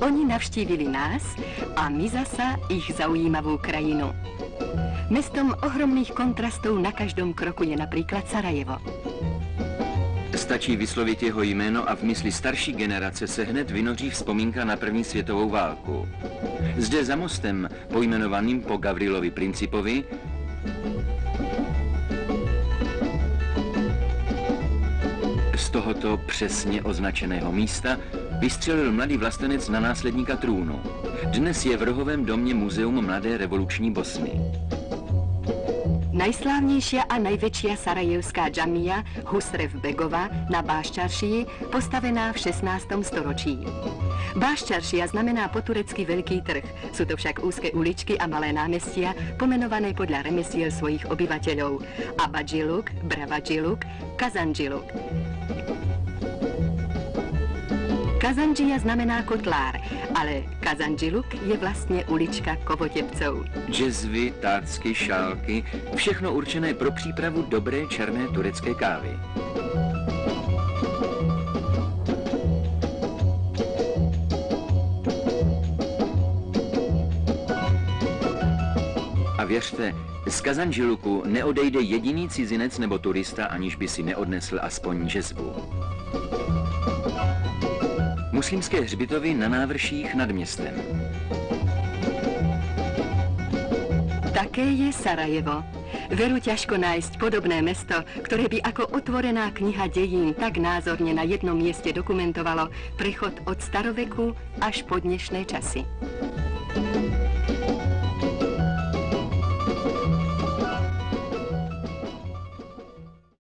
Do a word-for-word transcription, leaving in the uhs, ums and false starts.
Oni navštívili nás a my zasa ich zaujímavú krajinu. Mestom ohromných kontrastov na každom kroku je napríklad Sarajevo. Stačí vyslovit jeho jméno a v mysli starší generace se hned vynoří vzpomínka na první světovou válku. Zde za mostem, pojmenovaným po Gavrilovi Principovi, z tohoto přesně označeného místa vystřelil mladý vlastenec na následníka trůnu. Dnes je v rohovém domě Muzeum mladé revoluční Bosny. Najslávnejšia a najväčšia sarajevská džamia Husrev Begova na Báščaršii, postavená v šestnástom storočí. Báščaršia znamená po turecky veľký trh. Sú to však úzke uličky a malé námestia, pomenované podľa remesiel svojich obyvateľov. Abadžiluk, Bravadžiluk, Kazandžiluk. Kazandžia znamená kotlár, ale Kazandžiluk je vlastne ulička kovotebcov. Džezvy, tácky, šálky, všechno určené pro přípravu dobré černé turecké kávy. A věřte, z Kazandžiluku neodejde jediný cizinec nebo turista, aniž by si neodnesl aspoň džezvu. Muslimské hřbitovy na návrších nad městem. Také je Sarajevo. Veru ťažko nájsť podobné mesto, ktoré by ako otvorená kniha dejín tak názorne na jednom mieste dokumentovalo prechod od staroveku až po dnešné časy.